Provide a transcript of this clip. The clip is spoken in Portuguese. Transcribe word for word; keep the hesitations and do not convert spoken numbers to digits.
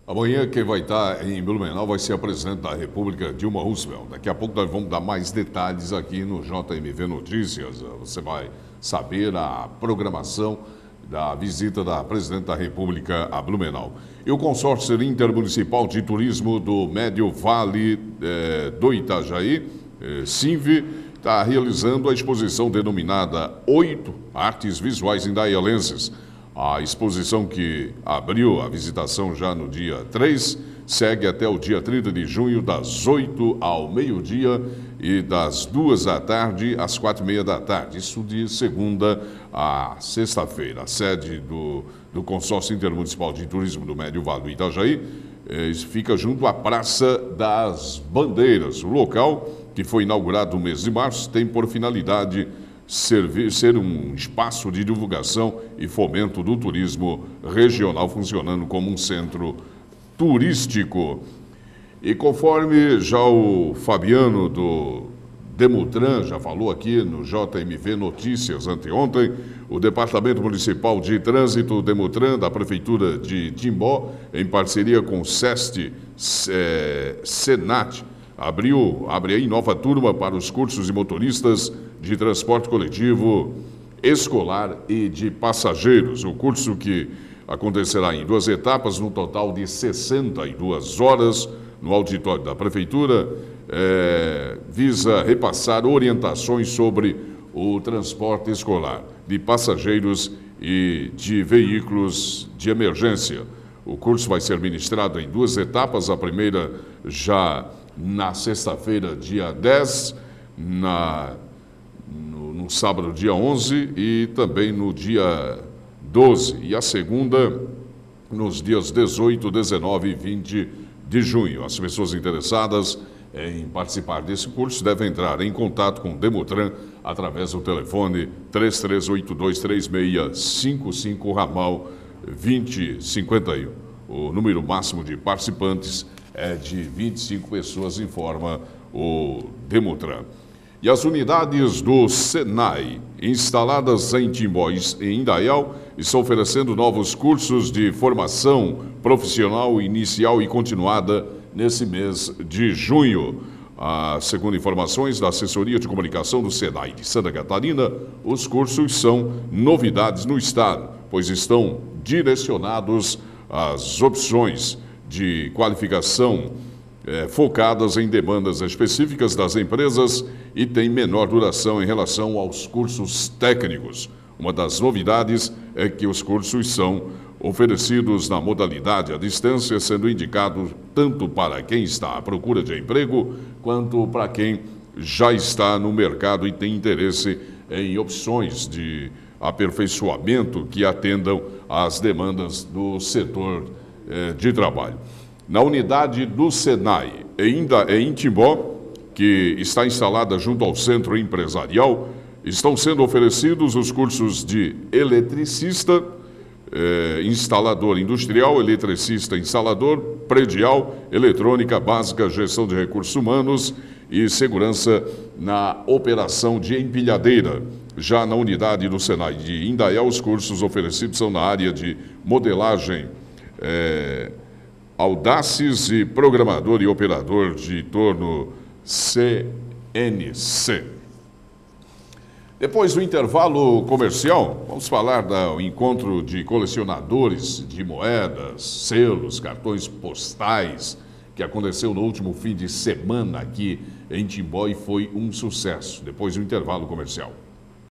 Amanhã quem vai estar em Blumenau vai ser a presidente da República, Dilma Rousseff. Daqui a pouco nós vamos dar mais detalhes aqui no J M V Notícias. Você vai saber a programação da visita da presidente da República a Blumenau. E o Consórcio Intermunicipal de Turismo do Médio Vale eh, do Itajaí, eh, SINV, está realizando a exposição denominada Oito Artes Visuais Indaialenses. A exposição, que abriu a visitação já no dia três, segue até o dia trinta de junho, das oito ao meio-dia e das duas da tarde às quatro e meia da tarde. Isso de segunda a sexta-feira. A sede do, do Consórcio Intermunicipal de Turismo do Médio Vale do Itajaí eh, fica junto à Praça das Bandeiras. O local, que foi inaugurado no mês de março, tem por finalidade Servir, ser um espaço de divulgação e fomento do turismo regional, funcionando como um centro turístico. E conforme já o Fabiano do Demutran já falou aqui no J M V Notícias anteontem, o Departamento Municipal de Trânsito Demutran da Prefeitura de Timbó, em parceria com o SEST é, Senat, abriu, abre aí nova turma para os cursos de motoristas de transporte coletivo, escolar e de passageiros. O curso, que acontecerá em duas etapas, no total de sessenta e duas horas, no auditório da Prefeitura, é, visa repassar orientações sobre o transporte escolar de passageiros e de veículos de emergência. O curso vai ser ministrado em duas etapas, a primeira já na sexta-feira, dia dez, na, no, no sábado, dia onze, e também no dia doze, e a segunda nos dias dezoito, dezenove e vinte de junho. As pessoas interessadas em participar desse curso devem entrar em contato com o Demutran através do telefone três três oito dois três seis cinco cinco, ramal vinte cinquenta e um. O número máximo de participantes é de vinte e cinco pessoas, informa o Demutran. E as unidades do Senai, instaladas em Timbó e em Indaial, estão oferecendo novos cursos de formação profissional inicial e continuada nesse mês de junho. Ah, segundo informações da Assessoria de Comunicação do Senai de Santa Catarina, os cursos são novidades no estado, pois estão direcionados às opções de qualificação eh, focadas em demandas específicas das empresas e tem menor duração em relação aos cursos técnicos. Uma das novidades é que os cursos são oferecidos na modalidade à distância, sendo indicados tanto para quem está à procura de emprego, quanto para quem já está no mercado e tem interesse em opções de aperfeiçoamento que atendam às demandas do setor eh, de trabalho. Na unidade do Senai, ainda em Timbó, que está instalada junto ao Centro Empresarial, estão sendo oferecidos os cursos de eletricista, eh, instalador industrial, eletricista instalador, predial, eletrônica básica, gestão de recursos humanos e segurança na operação de empilhadeira. Já na unidade do Senai de Indaial, os cursos oferecidos são na área de modelagem, eh, Audaces e programador e operador de torno C N C. Depois do intervalo comercial, vamos falar do encontro de colecionadores de moedas, selos, cartões postais, que aconteceu no último fim de semana aqui em Timbó e foi um sucesso. Depois do intervalo comercial.